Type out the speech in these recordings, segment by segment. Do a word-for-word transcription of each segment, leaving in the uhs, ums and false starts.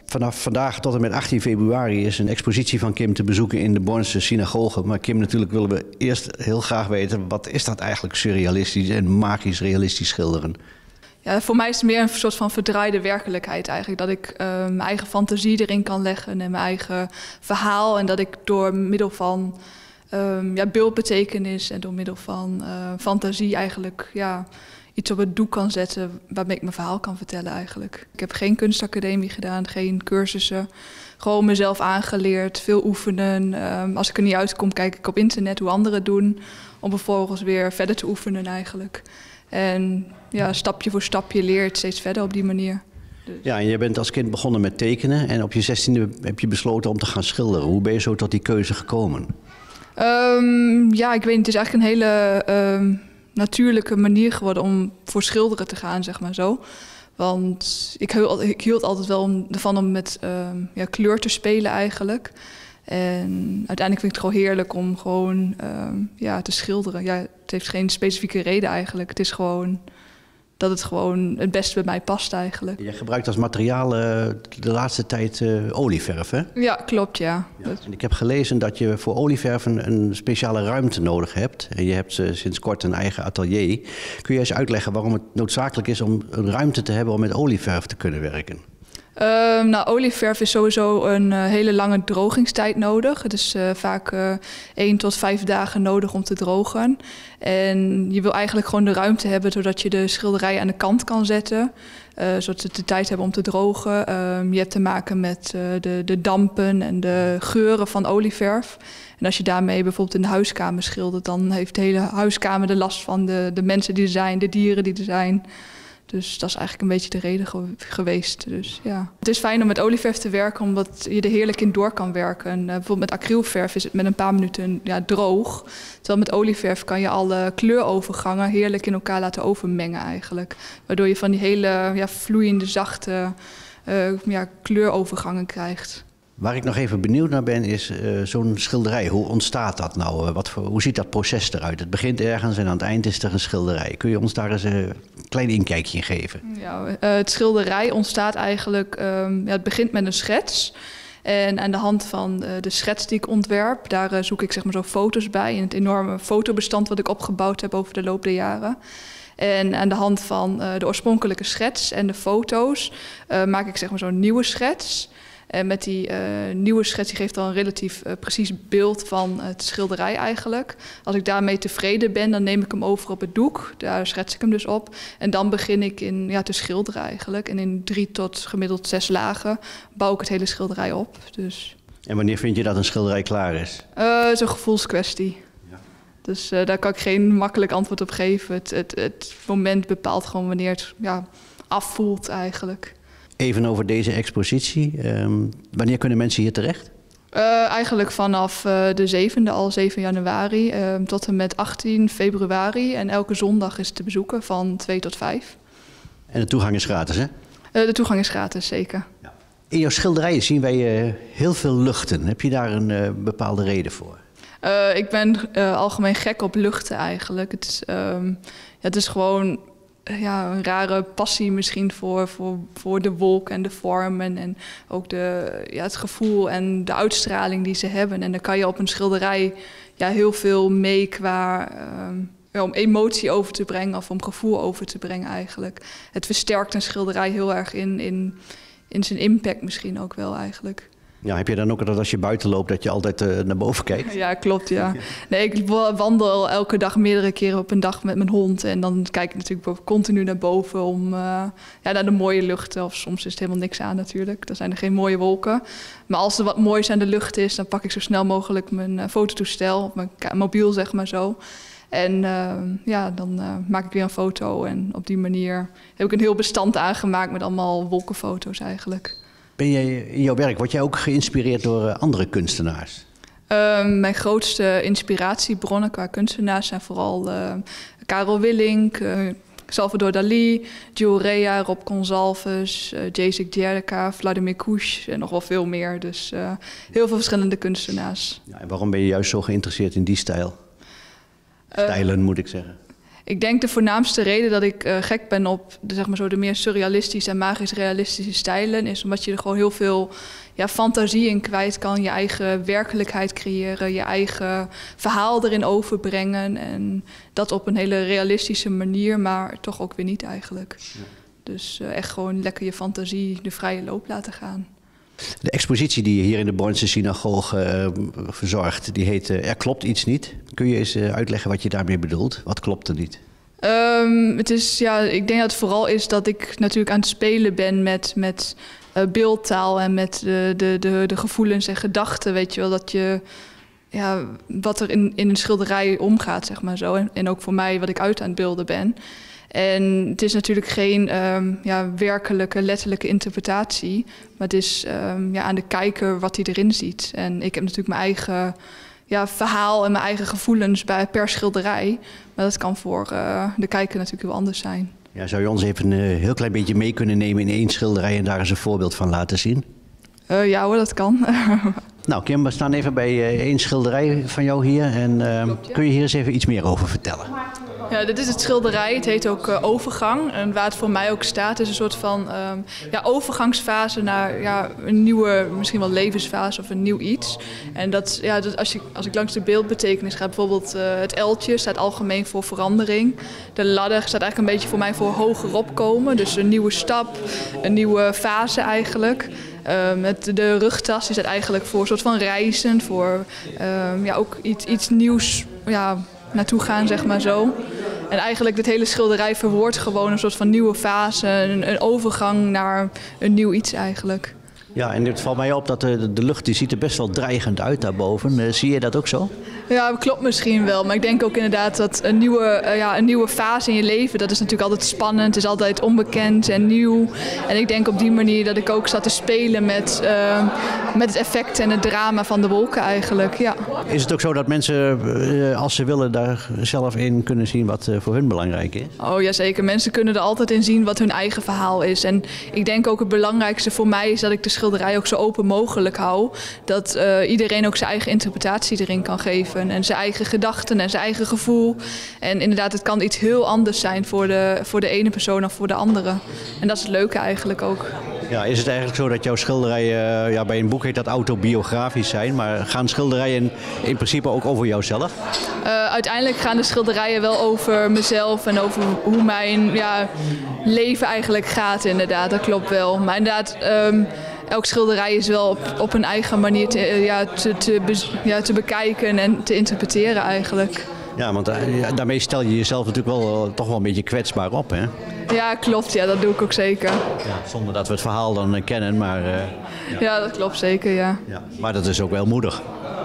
vanaf vandaag tot en met achttien februari is een expositie van Kim te bezoeken in de Bornse synagoge. Maar Kim, natuurlijk willen we eerst heel graag weten, wat is dat eigenlijk surrealistisch en magisch realistisch schilderen? Ja, voor mij is het meer een soort van verdraaide werkelijkheid eigenlijk. Dat ik uh, mijn eigen fantasie erin kan leggen en mijn eigen verhaal. En dat ik door middel van um, ja, beeldbetekenis en door middel van uh, fantasie eigenlijk ja, iets op het doek kan zetten waarmee ik mijn verhaal kan vertellen eigenlijk. Ik heb geen kunstacademie gedaan, geen cursussen. Gewoon mezelf aangeleerd, veel oefenen. Um, als ik er niet uitkom, kijk ik op internet hoe anderen het doen. Om vervolgens weer verder te oefenen eigenlijk. En ja, stapje voor stapje leert steeds verder op die manier. Dus. Ja, en je bent als kind begonnen met tekenen en op je zestiende heb je besloten om te gaan schilderen. Hoe ben je zo tot die keuze gekomen? Um, ja, ik weet niet. Het is eigenlijk een hele um, natuurlijke manier geworden om voor schilderen te gaan, zeg maar zo. Want ik hield, ik hield altijd wel om, ervan om met um, ja, kleur te spelen eigenlijk. En uiteindelijk vind ik het gewoon heerlijk om gewoon um, ja, te schilderen. Ja, het heeft geen specifieke reden eigenlijk. Het is gewoon dat het gewoon het beste bij mij past eigenlijk. Je gebruikt als materiaal uh, de laatste tijd uh, olieverf, hè? Ja, klopt, ja. ja. En ik heb gelezen dat je voor olieverf een, een speciale ruimte nodig hebt. En je hebt uh, sinds kort een eigen atelier. Kun je eens uitleggen waarom het noodzakelijk is om een ruimte te hebben om met olieverf te kunnen werken? Uh, nou, olieverf is sowieso een uh, hele lange drogingstijd nodig. Het is uh, vaak uh, één tot vijf dagen nodig om te drogen. En je wil eigenlijk gewoon de ruimte hebben zodat je de schilderij aan de kant kan zetten. Uh, zodat ze de tijd hebben om te drogen. Uh, je hebt te maken met uh, de, de dampen en de geuren van olieverf. En als je daarmee bijvoorbeeld in de huiskamer schildert, dan heeft de hele huiskamer de last van de, de mensen die er zijn, de dieren die er zijn. Dus dat is eigenlijk een beetje de reden ge geweest. Dus, ja. Het is fijn om met olieverf te werken, omdat je er heerlijk in door kan werken. En, uh, bijvoorbeeld met acrylverf is het met een paar minuten ja, droog. Terwijl met olieverf kan je alle kleurovergangen heerlijk in elkaar laten overmengen eigenlijk. Waardoor je van die hele ja, vloeiende, zachte uh, ja, kleurovergangen krijgt. Waar ik nog even benieuwd naar ben, is uh, zo'n schilderij. Hoe ontstaat dat nou? Wat voor, hoe ziet dat proces eruit? Het begint ergens en aan het eind is er een schilderij. Kun je ons daar eens een klein inkijkje in geven? Ja, uh, het schilderij ontstaat eigenlijk... Um, ja, het begint met een schets. En aan de hand van uh, de schets die ik ontwerp... daar uh, zoek ik zeg maar zo foto's bij... in het enorme fotobestand wat ik opgebouwd heb over de loop der jaren. En aan de hand van uh, de oorspronkelijke schets en de foto's... Uh, maak ik zeg maar zo'n nieuwe schets... En met die uh, nieuwe schets die geeft dan een relatief uh, precies beeld van uh, het schilderij eigenlijk. Als ik daarmee tevreden ben, dan neem ik hem over op het doek. Daar schets ik hem dus op. En dan begin ik in, ja, te schilderen eigenlijk. En in drie tot gemiddeld zes lagen bouw ik het hele schilderij op. Dus. En wanneer vind je dat een schilderij klaar is? Uh, het is een gevoelskwestie. Ja. Dus uh, daar kan ik geen makkelijk antwoord op geven. Het, het, het moment bepaalt gewoon wanneer het ja, afvoelt eigenlijk. Even over deze expositie. Um, wanneer kunnen mensen hier terecht? Uh, eigenlijk vanaf uh, de zevende, al zeven januari, uh, tot en met achttien februari. En elke zondag is te bezoeken van twee tot vijf. En de toegang is gratis, hè? Uh, de toegang is gratis, zeker. Ja. In jouw schilderijen zien wij uh, heel veel luchten. Heb je daar een uh, bepaalde reden voor? Uh, ik ben uh, algemeen gek op luchten eigenlijk. Het is, um, ja, het is gewoon... Ja, een rare passie misschien voor, voor, voor de wolk en de vormen en ook de, ja, het gevoel en de uitstraling die ze hebben. En dan kan je op een schilderij ja, heel veel mee qua um, ja, om emotie over te brengen of om gevoel over te brengen eigenlijk. Het versterkt een schilderij heel erg in, in, in zijn impact misschien ook wel eigenlijk. Ja, heb je dan ook dat als je buiten loopt dat je altijd uh, naar boven kijkt? Ja, klopt, ja. Nee, ik wandel elke dag meerdere keren op een dag met mijn hond. En dan kijk ik natuurlijk continu naar boven om uh, ja, naar de mooie luchten. Of soms is het helemaal niks aan natuurlijk. Dan zijn er geen mooie wolken. Maar als er wat moois aan de lucht is, dan pak ik zo snel mogelijk mijn uh, fototoestel. Op mijn mobiel, zeg maar zo. En uh, ja, dan uh, maak ik weer een foto. En op die manier heb ik een heel bestand aangemaakt met allemaal wolkenfoto's eigenlijk. Ben jij in jouw werk, word jij ook geïnspireerd door andere kunstenaars? Uh, mijn grootste inspiratiebronnen qua kunstenaars zijn vooral uh, Karel Willink, uh, Salvador Dalí, Gil Rea, Rob Gonsalves, uh, Jacek Djerka, Vladimir Kush en nog wel veel meer. Dus uh, heel veel verschillende kunstenaars. Ja, en waarom ben je juist zo geïnteresseerd in die stijl? Stijlen uh, moet ik zeggen. Ik denk de voornaamste reden dat ik uh, gek ben op de, zeg maar zo, de meer surrealistische en magisch-realistische stijlen is omdat je er gewoon heel veel ja, fantasie in kwijt kan, je eigen werkelijkheid creëren, je eigen verhaal erin overbrengen en dat op een hele realistische manier, maar toch ook weer niet eigenlijk. Ja. Dus uh, echt gewoon lekker je fantasie de vrije loop laten gaan. De expositie die je hier in de Bornse synagoge uh, verzorgt, die heet uh, Er klopt iets niet. Kun je eens uh, uitleggen wat je daarmee bedoelt? Wat klopt er niet? Um, het is, ja, ik denk dat het vooral is dat ik natuurlijk aan het spelen ben met, met uh, beeldtaal en met de, de, de, de gevoelens en gedachten. Weet je wel, dat je, ja, wat er in, in een schilderij omgaat, zeg maar zo. En, en ook voor mij wat ik uit aan het beelden ben. En het is natuurlijk geen um, ja, werkelijke, letterlijke interpretatie. Maar het is um, ja, aan de kijker wat hij erin ziet. En ik heb natuurlijk mijn eigen ja, verhaal en mijn eigen gevoelens bij, per schilderij. Maar dat kan voor uh, de kijker natuurlijk heel anders zijn. Ja, zou je ons even een heel klein beetje mee kunnen nemen in één schilderij en daar eens een voorbeeld van laten zien? Uh, ja hoor, dat kan. Nou Kim, we staan even bij uh, één schilderij van jou hier. En uh, Klopt, ja. Kun je hier eens even iets meer over vertellen? Ja, dit is het schilderij. Het heet ook uh, Overgang. En waar het voor mij ook staat is een soort van um, ja, overgangsfase naar ja, een nieuwe, misschien wel levensfase of een nieuw iets. En dat, ja, dat als, je, als ik langs de beeldbetekenis ga, bijvoorbeeld uh, het L'tje staat algemeen voor verandering. De ladder staat eigenlijk een beetje voor mij voor hoger opkomen. Dus een nieuwe stap, een nieuwe fase eigenlijk. Um, het, de rugtas die staat eigenlijk voor een soort van reizen, voor um, ja, ook iets, iets nieuws ja, naartoe gaan, zeg maar zo. En eigenlijk dit hele schilderij verwoordt gewoon een soort van nieuwe fase, een, een overgang naar een nieuw iets eigenlijk. Ja, en het valt mij op dat de, de lucht die ziet er best wel dreigend uit daarboven. Uh, zie je dat ook zo? Ja, klopt misschien wel. Maar ik denk ook inderdaad dat een nieuwe, uh, ja, een nieuwe fase in je leven, dat is natuurlijk altijd spannend, is altijd onbekend en nieuw. En ik denk op die manier dat ik ook zat te spelen met, uh, met het effect en het drama van de wolken eigenlijk, ja. Is het ook zo dat mensen, uh, als ze willen, daar zelf in kunnen zien wat uh, voor hun belangrijk is? Oh ja, zeker. Mensen kunnen er altijd in zien wat hun eigen verhaal is. En ik denk ook het belangrijkste voor mij is dat ik de schilderij ook zo open mogelijk hou. Dat uh, iedereen ook zijn eigen interpretatie erin kan geven. En zijn eigen gedachten en zijn eigen gevoel. En inderdaad, het kan iets heel anders zijn voor de, voor de ene persoon of voor de andere. En dat is het leuke eigenlijk ook. Ja, is het eigenlijk zo dat jouw schilderijen, uh, ja, bij een boek heet dat autobiografisch zijn, maar gaan schilderijen in principe ook over jouzelf? Uh, uiteindelijk gaan de schilderijen wel over mezelf en over hoe mijn ja, leven eigenlijk gaat inderdaad, dat klopt wel. Maar inderdaad, um, elk schilderij is wel op, op een eigen manier te, ja, te, te, be, ja, te bekijken en te interpreteren eigenlijk. Ja, want uh, daarmee stel je jezelf natuurlijk wel uh, toch wel een beetje kwetsbaar op, hè? Ja, klopt. Ja, dat doe ik ook zeker. Ja, zonder dat we het verhaal dan uh, kennen, maar... Uh, ja. ja, dat klopt zeker, ja. ja. Maar dat is ook wel moedig.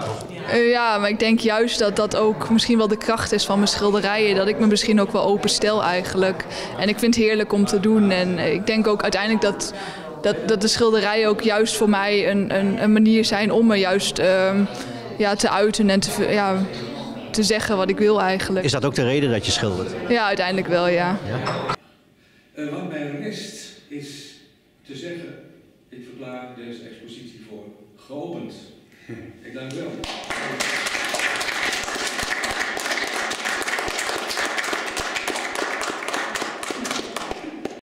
Uh, ja, maar ik denk juist dat dat ook misschien wel de kracht is van mijn schilderijen. Dat ik me misschien ook wel openstel eigenlijk. En ik vind het heerlijk om te doen. En uh, ik denk ook uiteindelijk dat... Dat, dat de schilderijen ook juist voor mij een, een, een manier zijn om me juist um, ja, te uiten en te, ja, te zeggen wat ik wil eigenlijk. Is dat ook de reden dat je schildert? Ja, uiteindelijk wel, ja. ja? Uh, wat mij rest is te zeggen, ik verklaar deze expositie voor geopend. Ik dank u wel.